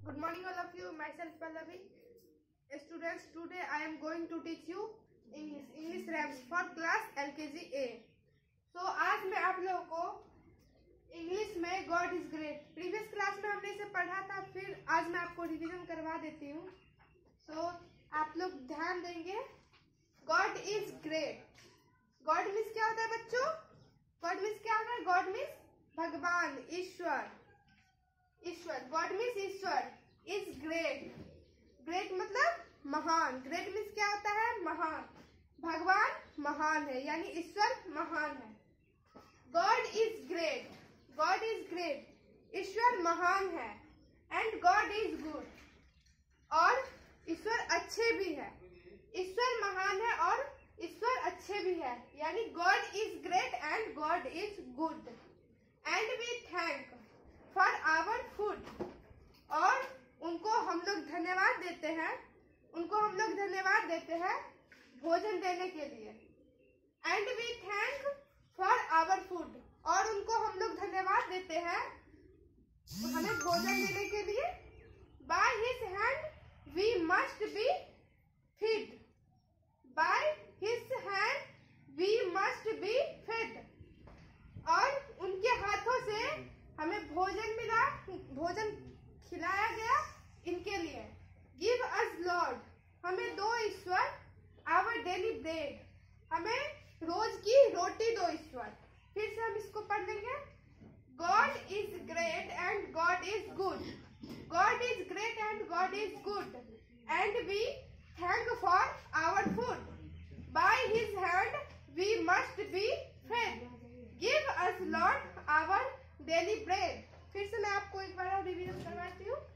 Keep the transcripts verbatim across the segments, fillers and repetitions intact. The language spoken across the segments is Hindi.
Good morning all of you. Myself Pallavi. Students, today I am going to teach you English English rhymes for class L K G A. So आज मैं आप लोगों को इंग्लिश में God is great, previous class में हमने इसे पढ़ा था, फिर आज मैं आपको रिवीजन करवा देती हूँ. So आप लोग ध्यान देंगे. God is great. God means क्या होता है बच्चों? God मीन्स क्या होता है? God मीन्स भगवान, ईश्वर. ईश्वर. गॉड मीन्स ईश्वर. Is great. ग्रेट मतलब महान. ग्रेट मीन्स क्या होता है? महान. भगवान महान है, यानी ईश्वर महान है. God is great. God is great. ईश्वर महान है. And God is good. और ईश्वर अच्छे भी है. ईश्वर महान है और ईश्वर अच्छे भी है, यानी God is great and God is good. And we thank for our food. और उनको हम लोग धन्यवाद देते हैं. उनको हम लोग धन्यवाद देते हैं भोजन देने के लिए. And we thank for our food. और उनको हम लोग धन्यवाद देते हैं हमें भोजन देने के लिए. By his hand we must be feed. By his hand we must be fed. और उनके हाथों से हमें भोजन मिला, भोजन खिलाया गया इनके लिए. Give us lord. हमें दो ईश्वर. Our daily bread. हमें रोज की रोटी दो ईश्वर. फिर से हम इसको पढ़ लेंगे. God is great and God is good. God is great and God is good. And we thank for our food. By his hand we must be fed. Give us lord our daily bread. फिर से मैं आपको एक बार रिवीजन करवाती हूँ.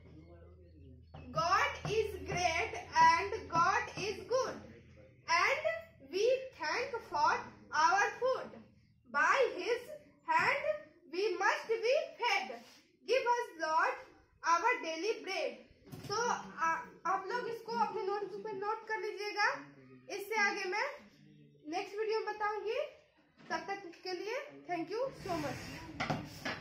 God is great and God is good. And we thank for our food. By his hand we must be fed. Give us lord our daily bread. तो आप लोग इसको अपने नोटबुक में नोट कर लीजिएगा. इससे आगे मैं नेक्स्ट वीडियो में बताऊंगी. तब तक के लिए थैंक यू सो मच.